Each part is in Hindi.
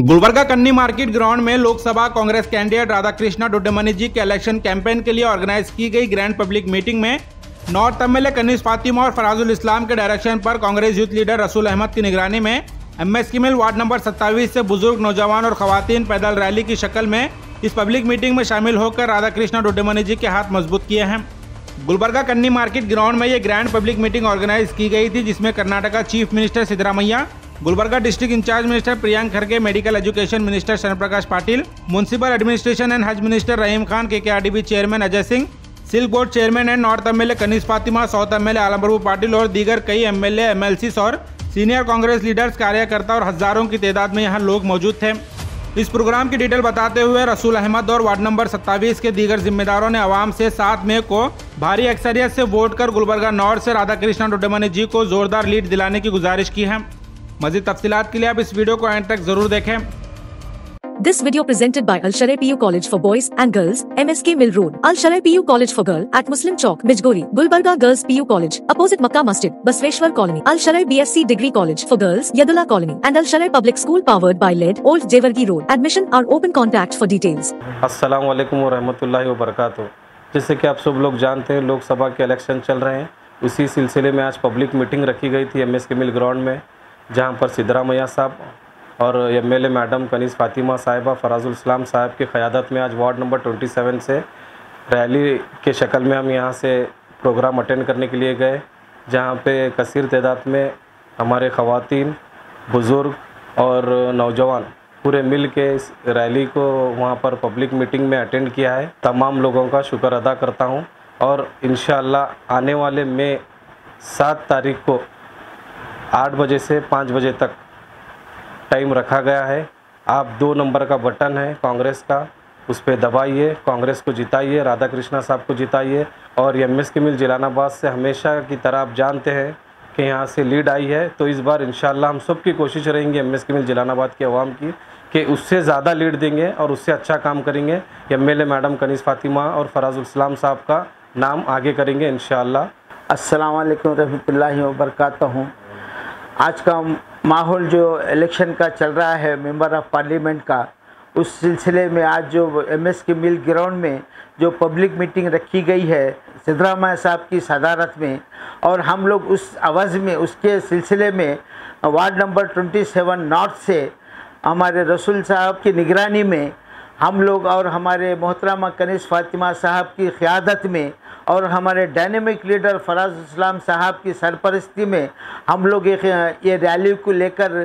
गुलबर्गा कन्नी मार्केट ग्राउंड में लोकसभा कांग्रेस कैंडिडेट राधाकृष्णा डोडेमनी जी के इलेक्शन कैंपेन के लिए ऑर्गेनाइज की गई ग्रैंड पब्लिक मीटिंग में नॉर्थ एमएलए कनीज फातिमा और फराजुल इस्लाम के डायरेक्शन पर कांग्रेस यूथ लीडर रसूल अहमद की निगरानी में एमएस की मिल वार्ड नंबर 27 से बुजुर्ग, नौजवान और खवातीन पैदल रैली की शक्ल में इस पब्लिक मीटिंग में शामिल होकर राधाकृष्णा डोडेमनी जी के हाथ मजबूत किए हैं। गुलबर्गा कन्नी मार्केट ग्राउंड में ये ग्रैंड पब्लिक मीटिंग ऑर्गेनाइज की गई थी, जिसमें Karnataka chief minister Siddaramaiah, Gulbarga district incharge minister Priyank खड़गे, medical education minister Sharan Prakash Patil, municipal administration and हज minister Rahim Khan, KKRDB chairman Ajay Singh, silk board chairman and north MLA Kaneez Fatima, south MLA Alam Prabhu Patil और दीगर कई एमएलए, एमएलसीज और सीनियर कांग्रेस लीडर्स, कार्यकर्ता और हजारों की तादाद में यहाँ लोग मौजूद थे। इस प्रोग्राम की डिटेल बताते हुए रसूल अहमद और वार्ड नंबर 27 के दीगर जिम्मेदारों ने आवाम से 7 मई को भारी अक्सरियत से वोट कर गुलबर्गा नॉर्थ से राधाकृष्णा डोडेमनी जी को जोरदार लीड दिलाने की गुजारिश की है। मजीद तफसीलात के लिए आप इस वीडियो को एंड तक जरूर देखें। This video presented by Al Sharai PU College for Boys and Girls, MSK Mill Road, Al Sharai PU College for Girl at Muslim Chowk, Bijgori, Gulbarga Girls PU College, opposite Makkah Masjid, Basveshwar Colony, Al Sharai BSc Degree College for Girls, Yadullah Colony, and Al Sharai Public School powered by LED, Old Jewargi Road. Admission are open. Contact for details. अस्सलाम वालेकुम व रहमतुल्लाहि व बरकातुहू। जैसे कि आप सब लोग जानते हैं, लोकसभा के इलेक्शन चल रहे हैं। उसी सिलसिले में आज पब्लिक मीटिंग रखी गई थी MSK मिल ग्राउंड में, जहां पर सिद्धरामैया साहब और एमएलए मैडम कनीज फातिमा साहिबा, फराजुल इस्लाम साहब की क़यादत में आज वार्ड नंबर 27 से रैली के शक्ल में हम यहां से प्रोग्राम अटेंड करने के लिए गए, जहां पे कसीर तादाद में हमारे ख़वातीन, बुज़ुर्ग और नौजवान पूरे मिल के इस रैली को वहां पर पब्लिक मीटिंग में अटेंड किया है। तमाम लोगों का शुक्र अदा करता हूं और इंशाअल्लाह आने वाले मई 7 तारीख को 8 बजे से 5 बजे तक टाइम रखा गया है। आप 2 नंबर का बटन है कांग्रेस का, उस पर दबाइए, कांग्रेस को जिताइए, राधाकृष्णा साहब को जिताइए। और MSK मिल जलालाबाद से हमेशा की तरह आप जानते हैं कि यहाँ से लीड आई है, तो इस बार इंशाअल्लाह हम सब की कोशिश रहेंगी MSK मिल जलालाबाद की आवाम की कि उससे ज़्यादा लीड देंगे और उससे अच्छा काम करेंगे। एमएलए मैडम कनीज फातिमा और फराजुल इस्लाम साहब का नाम आगे करेंगे इंशाअल्लाह। अस्सलाम वालेकुम रहमतुल्लाहि व बरकातहू। आज का माहौल जो इलेक्शन का चल रहा है मेंबर ऑफ पार्लियामेंट का, उस सिलसिले में आज जो MSK मिल ग्राउंड में जो पब्लिक मीटिंग रखी गई है सिद्धरामैया साहब की सदारत में, और हम लोग उस आवाज़ में उसके सिलसिले में वार्ड नंबर 27 नॉर्थ से हमारे रसूल साहब की निगरानी में हम लोग और हमारे मोहतरमा कनीज फातिमा साहब की क़यादत में और हमारे डायनेमिक लीडर फराजुल इस्लाम साहब की सरपरस्ती में हम लोग ये रैली को लेकर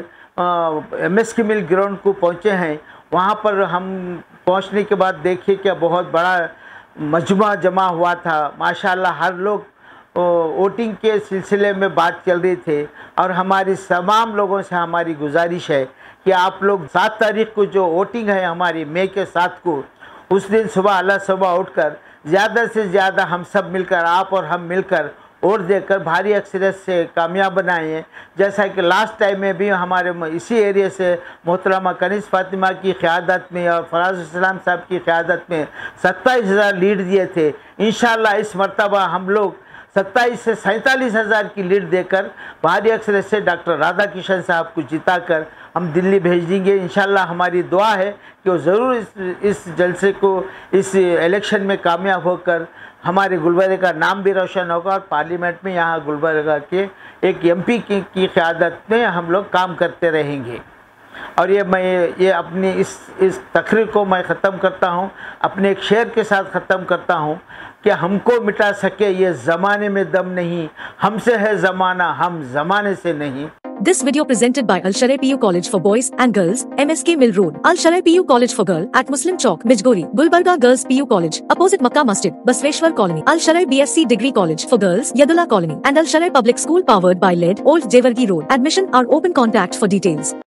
MSK मिल ग्राउंड को पहुँचे हैं। वहाँ पर हम पहुँचने के बाद देखिए क्या बहुत बड़ा मजमा जमा हुआ था। माशाल्लाह हर लोग वोटिंग के सिलसिले में बात चल रही थी और हमारी तमाम लोगों से हमारी गुजारिश है कि आप लोग 7 तारीख को जो वोटिंग है हमारी मई के 7 को, उस दिन सुबह अल्लाह सुबह उठकर ज़्यादा से ज़्यादा हम सब मिलकर, आप और हम मिलकर वोट देकर भारी अक्सरियत से कामयाब बनाए। जैसा कि लास्ट टाइम में भी हमारे इसी एरिया से मोहतरमा कनीज फातिमा की क़यादत में और फराजुल इस्लाम साहब की क़यादत में 27,000 लीड दिए थे। इंशाअल्लाह इस मरतबा हम लोग 27 से 47,000 की लीड देकर भारी अक्सरियत से डॉक्टर राधाकृष्णन साहब को जिताकर हम दिल्ली भेज देंगे। इंशाअल्लाह हमारी दुआ है कि वो ज़रूर इस जलसे को, इस इलेक्शन में कामयाब होकर हमारे गुलबर्गा का नाम भी रोशन होगा और पार्लियामेंट में यहाँ गुलबर्गा के एक MP की क़यादत में हम लोग काम करते रहेंगे। और ये अपनी इस तकरीर को मैं ख़त्म करता हूँ, अपने एक शेर के साथ ख़त्म करता हूँ कि हमको मिटा सके ये ज़माने में दम नहीं, हमसे है ज़माना, हम ज़माने से नहीं। This video presented by Al Sharai PU College for Boys and Girls, MSK Mill Road, Al Sharai PU College for Girl at Muslim Chowk, Bijgori, Gulbarga Girls PU College, opposite Makkah Masjid, Basveshwar Colony, Al Sharai BSc Degree College for Girls, Yadullah Colony, and Al Sharai Public School powered by LED, Old Jewargi Road. Admission are open. Contact for details.